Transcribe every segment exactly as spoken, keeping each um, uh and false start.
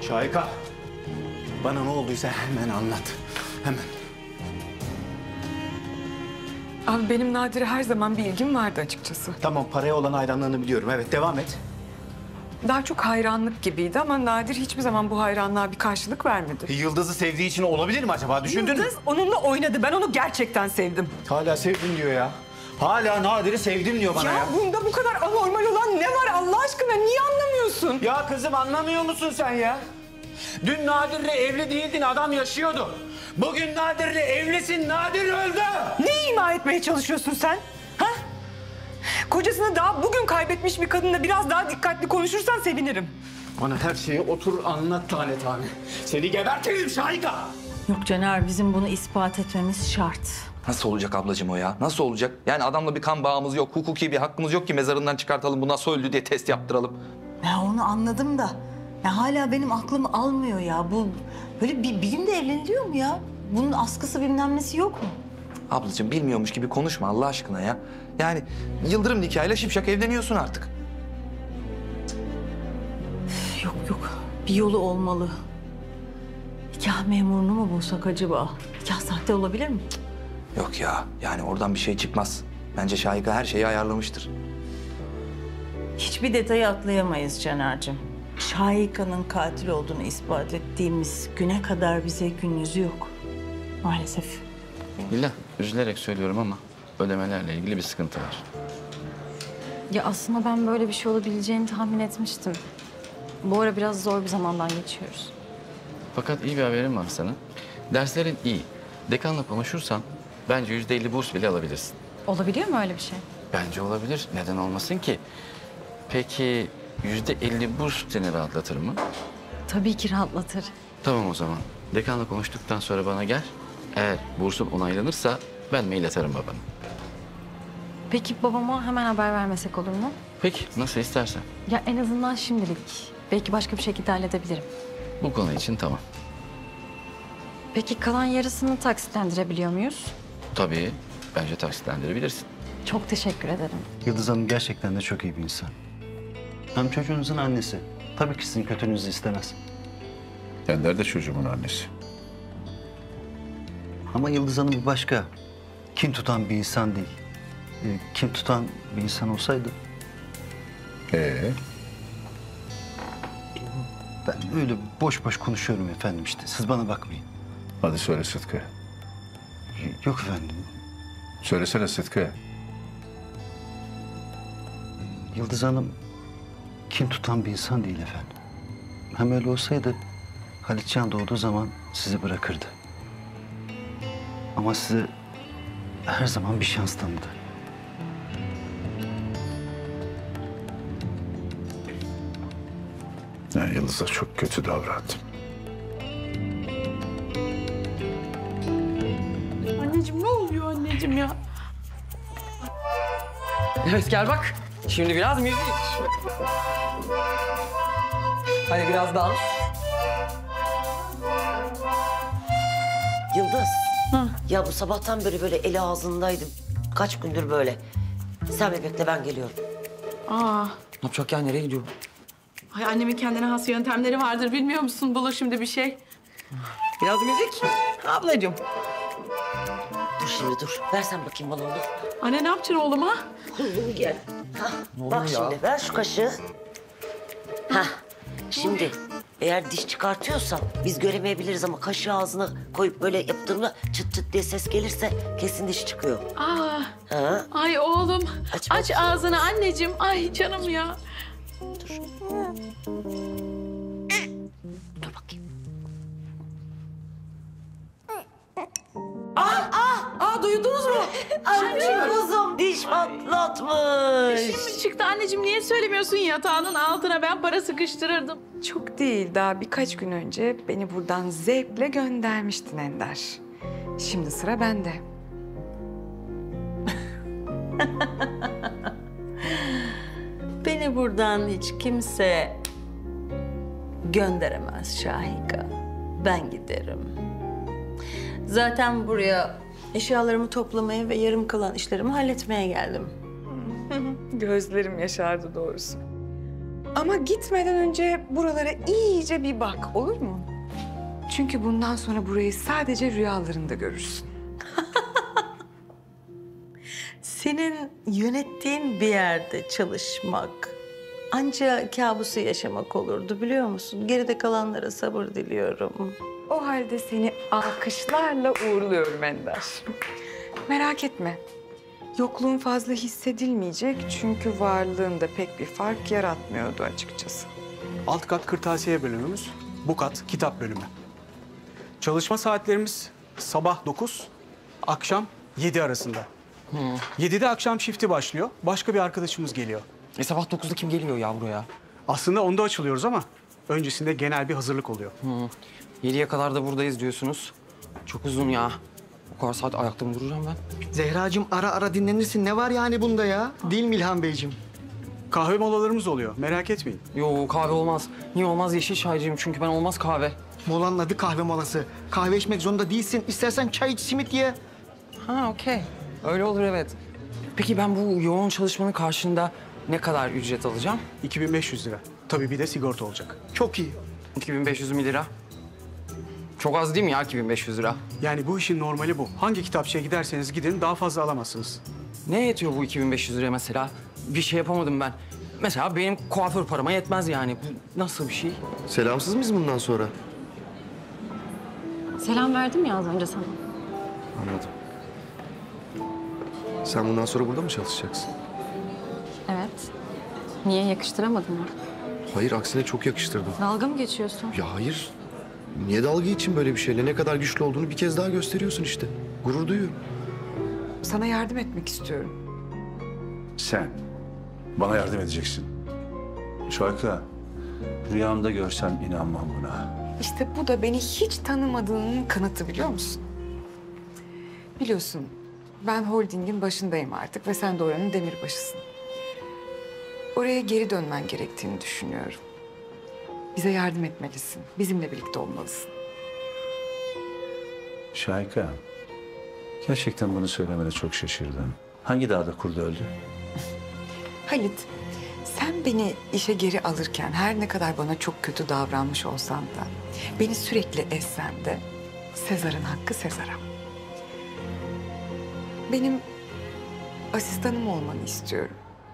Şahika, bana ne olduysa hemen anlat. Hemen. Abi benim Nadir'e her zaman bir ilgim vardı açıkçası. Tamam, paraya olan hayranlığını biliyorum. Evet, devam et. Daha çok hayranlık gibiydi ama Nadir hiçbir zaman bu hayranlığa bir karşılık vermedi. Yıldız'ı sevdiği için olabilir mi acaba? Düşündün mü? Yıldız onunla oynadı. Ben onu gerçekten sevdim. Hala sevdim diyor ya. Hala Nadir'i sevdim diyor bana ya. Ya bunda bu kadar anormal olan ne var Allah aşkına? Niye anlamıyorsun? Ya kızım, anlamıyor musun sen ya? Dün Nadir'le evli değildin, adam yaşıyordu. Bugün Nadir'le evlisin, Nadir öldü. Ne ima etmeye çalışıyorsun sen? Ha? Kocasını daha bugün kaybetmiş bir kadınla biraz daha dikkatli konuşursan sevinirim. Bana her şeyi otur anlat tane tane. Seni gebertirim Şahika. Yok Caner, bizim bunu ispat etmemiz şart. Nasıl olacak ablacığım o ya? Nasıl olacak? Yani adamla bir kan bağımız yok, hukuki bir hakkımız yok ki mezarından çıkartalım, bu nasıl öldü diye test yaptıralım. Ya onu anladım da ya hala benim aklım almıyor ya. Bu böyle bir, bir günde evleniliyor mu ya? Bunun askısı bilmem nesi yok mu? Ablacığım bilmiyormuş gibi konuşma Allah aşkına ya. Yani Yıldırım nikahıyla şipşak evleniyorsun artık. Üf, yok yok, bir yolu olmalı. Nikah memurunu mu bulsak acaba? Nikah sahte olabilir mi? Yok ya, yani oradan bir şey çıkmaz. Bence Şahika her şeyi ayarlamıştır. Hiçbir detayı atlayamayız Caner'cim. Şahika'nın katil olduğunu ispat ettiğimiz güne kadar bize gün yüzü yok. Maalesef. Leyla, üzülerek söylüyorum ama ödemelerle ilgili bir sıkıntı var. Ya aslında ben böyle bir şey olabileceğini tahmin etmiştim. Bu ara biraz zor bir zamandan geçiyoruz. Fakat iyi bir haberim var sana. Derslerin iyi. Dekanla konuşursan bence yüzde elli burs bile alabilirsin. Olabiliyor mu öyle bir şey? Bence olabilir. Neden olmasın ki? Peki yüzde elli burs seni rahatlatır mı? Tabii ki rahatlatır. Tamam o zaman. Dekanla konuştuktan sonra bana gel. Eğer bursun onaylanırsa ben mail atarım babana. Peki babama hemen haber vermesek olur mu? Peki, nasıl istersen. Ya en azından şimdilik. Belki başka bir şekilde halledebilirim. Bu konu için tamam. Peki kalan yarısını taksitlendirebiliyor muyuz? Tabii, bence taksitlendirebilirsin. Çok teşekkür ederim. Yıldız Hanım gerçekten de çok iyi bir insan. Hem çocuğunuzun annesi. Tabii ki sizin kötülüğünüzü istemez. Ender de çocuğumun annesi. Ama Yıldız Hanım bir başka. Kim tutan bir insan değil. Ee, kim tutan bir insan olsaydı Ee, ben öyle boş boş konuşuyorum efendim işte. Siz bana bakmayın. hadi söyle Sıtkı. Y- Yok efendim. Söylesene Sıtkı. Yıldız Hanım kim tutan bir insan değil efendim. Hem öyle olsaydı Halitcan doğduğu zaman sizi bırakırdı. Ama size her zaman bir şans tanıdı. Yani Yıldız'a çok kötü davrandım. Anneciğim ne oluyor anneciğim ya? Evet gel bak. Şimdi biraz müzik. Hadi biraz dans. Yıldız. Ya bu sabahtan beri böyle eli ağzındaydım. Kaç gündür böyle. Sen bir bekle ben geliyorum. Aa, Ne yapacak ya, nereye gidiyor? ay annemin kendine has yöntemleri vardır bilmiyor musun? Bulur şimdi bir şey. Biraz müzik. Ablacığım. Dur şimdi dur. Versen bakayım bana onu. Anne ne yapacaksın oğluma? Kuzum gel. Hah, Ne bak oluyor ya? şimdi ver şu kaşığı. Hah. Şimdi eğer diş çıkartıyorsan biz göremeyebiliriz ama kaşığı ağzına koyup böyle yaptığımda çıt çıt diye ses gelirse kesin diş çıkıyor. Aa, Ha? ay oğlum. Aç Aç, bakayım. ağzını anneciğim. Ay canım ya. Dur. Dur bakayım. Aa duydunuz mu? Ay kuzum diş patlatmış. Şimdi çıktı anneciğim niye söylemiyorsun yatağının altına ben para sıkıştırırdım. Çok değil, daha birkaç gün önce beni buradan zevkle göndermiştin Ender. Şimdi sıra bende. Beni buradan hiç kimse gönderemez Şahika. Ben giderim. Zaten buraya eşyalarımı toplamaya ve yarım kalan işlerimi halletmeye geldim. Gözlerim yaşardı doğrusu. Ama gitmeden önce buralara iyice bir bak, olur mu? Çünkü bundan sonra burayı sadece rüyalarında görürsün. Senin yönettiğin bir yerde çalışmak ancak kabusu yaşamak olurdu biliyor musun? Geride kalanlara sabır diliyorum. O halde seni alkışlarla uğurluyorum Ender. Merak etme. Yokluğun fazla hissedilmeyecek çünkü varlığında pek bir fark yaratmıyordu açıkçası. Alt kat kırtasiye bölümümüz, bu kat kitap bölümü. Çalışma saatlerimiz sabah dokuz, akşam yedi arasında. yedide akşam shifti başlıyor, başka bir arkadaşımız geliyor. E sabah dokuzda kim geliyor ya buraya? Aslında onda açılıyoruz ama öncesinde genel bir hazırlık oluyor. yediye kadar da buradayız diyorsunuz. Çok uzun ya. O kadar saat ayakta mı duracağım ben? Zehracığım ara ara dinlenirsin. Ne var yani bunda ya? Değil mi İlhan Beyciğim? Kahve molalarımız oluyor, merak etmeyin. Yo kahve olmaz. Niye olmaz? Yeşil çaycıyım çünkü ben olmaz kahve. Molanın adı kahve molası. Kahve içmek zorunda değilsin. İstersen çay iç, simit ye. Ha okey. Öyle olur evet. Peki ben bu yoğun çalışmanın karşında ne kadar ücret alacağım? iki bin beş yüz lira. Tabii bir de sigorta olacak. Çok iyi. iki bin beş yüz mi lira? Çok az değil mi ya iki bin beş yüz lira? Yani bu işin normali bu. Hangi kitapçıya giderseniz gidin daha fazla alamazsınız. Ne yetiyor bu iki bin beş yüz liraya mesela? Bir şey yapamadım ben. Mesela benim kuaför parama yetmez yani. Bu nasıl bir şey? Selamsız mıyız bundan sonra? Selam verdim ya az önce sana. Anladım. Sen bundan sonra burada mı çalışacaksın? Evet. Niye, yakıştıramadın mı? Hayır, aksine çok yakıştırdım. Dalga mı geçiyorsun? Ya hayır. Niye dalga için böyle bir şeyle? Ne kadar güçlü olduğunu bir kez daha gösteriyorsun işte. Gurur duyuyorum. Sana yardım etmek istiyorum. Sen bana yardım edeceksin. Şarkı, rüyamda görsem inanmam buna. İşte bu da beni hiç tanımadığının kanıtı biliyor musun? Biliyorsun ben holdingin başındayım artık ve sen de oranın demirbaşısın. Oraya geri dönmen gerektiğini düşünüyorum. Bize yardım etmelisin. Bizimle birlikte olmalısın. Şahika, gerçekten bunu söylemene çok şaşırdım. Hangi dağda kurdu öldü? Halit, sen beni işe geri alırken her ne kadar bana çok kötü davranmış olsan da... ...beni sürekli ezsen de Sezar'ın hakkı Sezar'a. Benim asistanım olmanı istiyorum.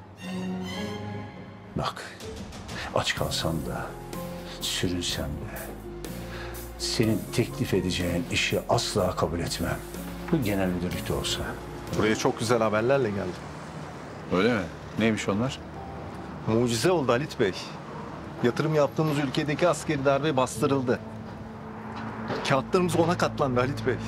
Bak, aç kalsam da, sürünsem de... ...senin teklif edeceğin işi asla kabul etmem. Bu genel müdürlükte olsa. Buraya çok güzel haberlerle geldim. Öyle mi? Neymiş onlar? Mucize oldu Halit Bey. Yatırım yaptığımız ülkedeki askeri darbe bastırıldı. Kağıtlarımız ona katlandı Halit Bey.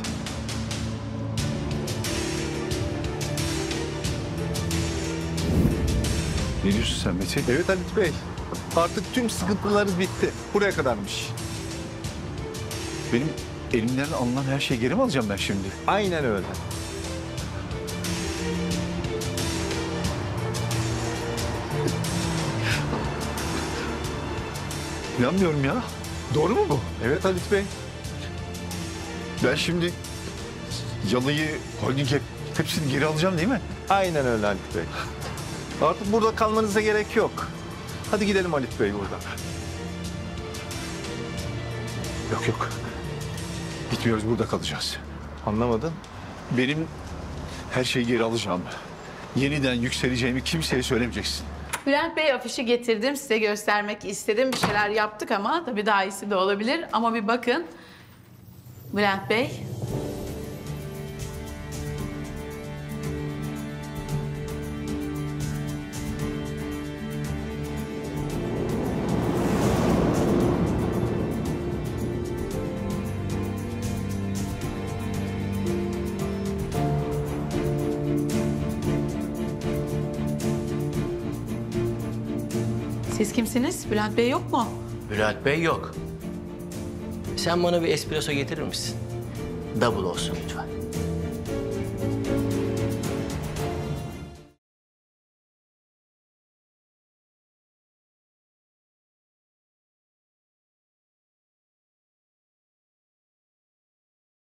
Ne diyorsun sen Metin? Evet Halit Bey. Artık tüm sıkıntılarımız bitti. Buraya kadarmış. Benim elimden alınan her şeyi geri mi alacağım ben şimdi? Aynen öyle. İnanmıyorum ya. Doğru mu bu? Evet Halit Bey. Ben şimdi Yalı'yı, holding hepsini geri alacağım değil mi? Aynen öyle Halit Bey. Artık burada kalmanıza gerek yok. Hadi gidelim Halit Bey buradan. Yok yok. Gitmiyoruz, burada kalacağız. Anlamadın? Benim her şeyi geri alacağım. Yeniden yükseleceğimi kimseye söylemeyeceksin. Bülent Bey afişi getirdim, size göstermek istedim. Bir şeyler yaptık ama tabii daha iyisi de olabilir. Ama bir bakın. Bülent Bey. Siz kimsiniz? Bülent Bey yok mu? Bülent Bey yok. Sen bana bir espresso getirir misin? Double olsun lütfen.